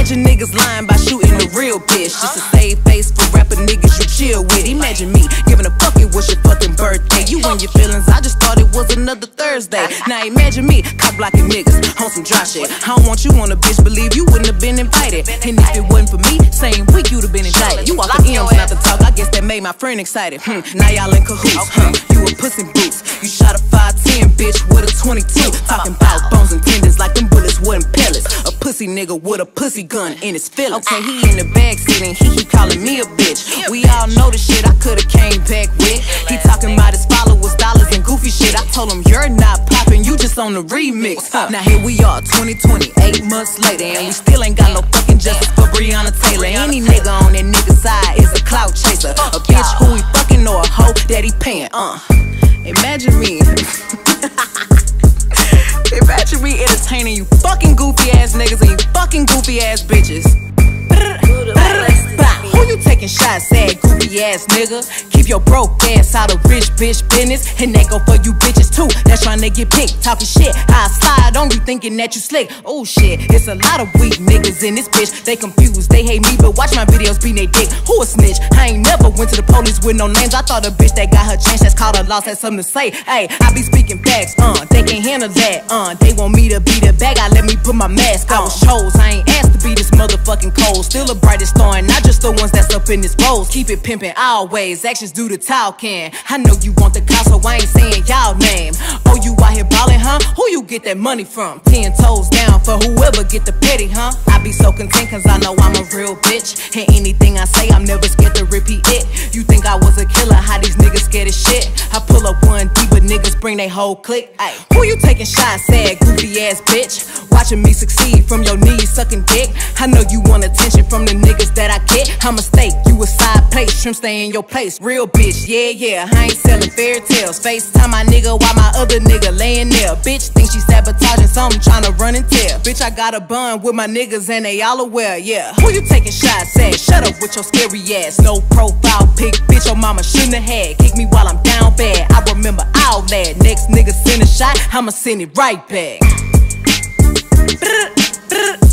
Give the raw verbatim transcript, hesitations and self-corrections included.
Imagine niggas lying by shooting the real bitch just to save face for rapper niggas you chill with. Imagine me giving a fuck it was your fucking birthday. You and your feelings, I just thought it was another Thursday. Now imagine me cop blocking niggas on some dry shit. I don't want you on a bitch, believe you wouldn't have been invited. And if it wasn't for me, same week you'd have been indicted. You walk the M's not to talk, I guess that made my friend excited. Hmm. Now y'all in cahoots, huh? You a pussy boots. You shot a five ten bitch with a twenty-two. Talking about bones and tendons like them bullets wasn't pellets. A pussy nigga with a pussy gun in his feelings. Okay, he in the backseat and he keep calling me a bitch. We all know the shit I could've came back with. He talking about his followers, dollars, and goofy shit. I told him you're not popping, you just on the remix. Now here we are, twenty twenty, eight months later, and we still ain't got no fucking justice for Breonna Taylor. Any nigga on that nigga side is a clout chaser, a bitch who he fucking or a hoe that he paying. Uh, imagine me. Imagine me entertaining you fucking goofy ass niggas and you fucking goofy ass bitches. Who you taking shots at, goofy ass nigga? Keep your broke ass out of rich bitch business. And that go for you bitches too, that's trying to get picked. Talking shit, I slide on you thinking that you slick. Oh shit, it's a lot of weak niggas in this bitch. They confused, they hate me, but watch my videos beat they dick. Who a snitch? I ain't never went to the police with no names. I thought a bitch that got her chance, that's called a loss, had something to say. Hey, I be speaking facts, uh, they can't handle that, uh. They want me to be the bad guy, let me put my mask on. I was chose, I ain't asked to be this motherfucking cold. Still the brightest star, and not just the ones that's up in this rose. Keep it pimpin' always, actions do the talking. I know you want the car, so I ain't saying y'all name. Oh, you out here ballin', huh? Who you get that money from? Ten toes down for whoever get the petty, huh? I be so content cause I know I'm a real bitch. And anything I say, I'm never scared to repeat it. You think I was a killer, how these niggas scared as shit? I pull up one deep, but niggas bring they whole clique. Ay, who you taking shots at, goofy ass bitch? Watching me succeed from your knees sucking dick. I know you want attention from the niggas that I get. I'm a steak, you a side plate, shrimp stay in your place. Real bitch, yeah, yeah, I ain't selling fairy tales. FaceTime my nigga while my other nigga laying there. Bitch think she sabotaging something, tryna run and tell. Bitch, I got a bun with my niggas and they all aware, yeah. Who you taking shots at? Shut up with your scary ass. No profile pic, bitch, your mama shouldn't have had. Kick me while I'm down bad, I remember all that. Next nigga send a shot, I'ma send it right back.